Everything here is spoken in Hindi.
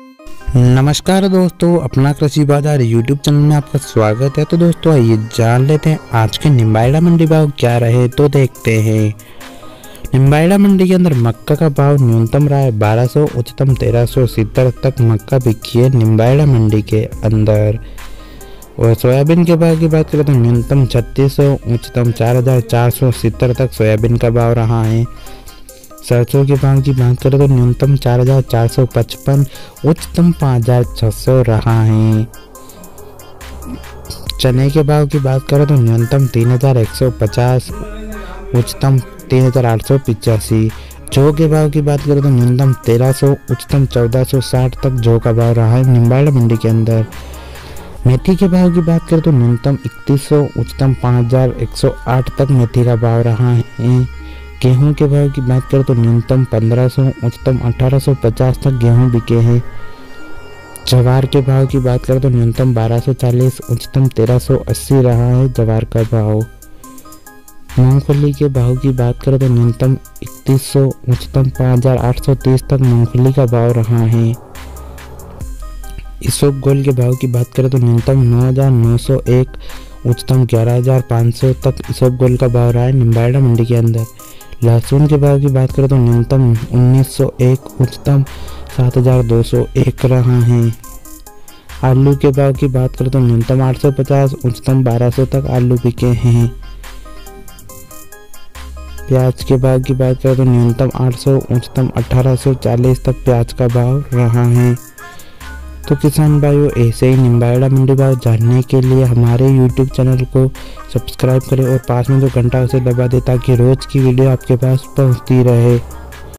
नमस्कार दोस्तों, अपना कृषि बाजार यूट्यूब चैनल में आपका स्वागत है। तो दोस्तों आइए जान लेते हैं आज के निम्बाइड़ा मंडी भाव क्या रहे। तो देखते हैं निम्बाइड़ा मंडी के अंदर मक्का का भाव न्यूनतम रहा है 1200, उच्चतम 1370 तक मक्का बिकी है निम्बाइड़ा मंडी के अंदर। और सोयाबीन के भाव की बात करें तो न्यूनतम 3600, उच्चतम 4470 तक सोयाबीन का भाव रहा है। सरसों के भाव की बात करें तो न्यूनतम 4455, उच्चतम 5600 रहा है। चने के भाव की बात करें तो न्यूनतम 3150, उच्चतम 3885। जौ के भाव की बात करें तो न्यूनतम 1300, उच्चतम 1460 तक जौ का भाव रहा है निम्बाइड़ा मंडी के अंदर। मेथी के भाव की बात करें तो न्यूनतम 3100, उच्चतम 5108 तक मेथी का भाव रहा है। गेहूं के भाव की बात करें तो न्यूनतम 1500, उच्चतम 1850 तक गेहूं बिके हैं। जवार के भाव की बात करें तो न्यूनतम 1240, उच्चतम 1380 रहा है जवार का भाव। मूंगफली के भाव की बात करें तो न्यूनतम 3100, उच्चतम 5830 तक मूंगफली का भाव रहा है। इसबगोल के भाव की बात करें तो न्यूनतम 9901, उच्चतम 11500 तक इसबगोल का भाव रहा है निम्बाइड़ा मंडी के अंदर। लहसुन के भाव की बात करें तो न्यूनतम 1901, उच्चतम 7201 रहा है। आलू के भाव की बात करें तो न्यूनतम 850, उच्चतम 1200 तक आलू बिके हैं। प्याज के भाव की बात करें तो न्यूनतम 800, उच्चतम 1840 तक प्याज का भाव रहा है। तो किसान भाइयों, ऐसे ही निम्बाइड़ा मंडी भाव जानने के लिए हमारे YouTube चैनल को सब्सक्राइब करें और पास में जो घंटा उसे दबा दें ताकि रोज की वीडियो आपके पास पहुंचती रहे।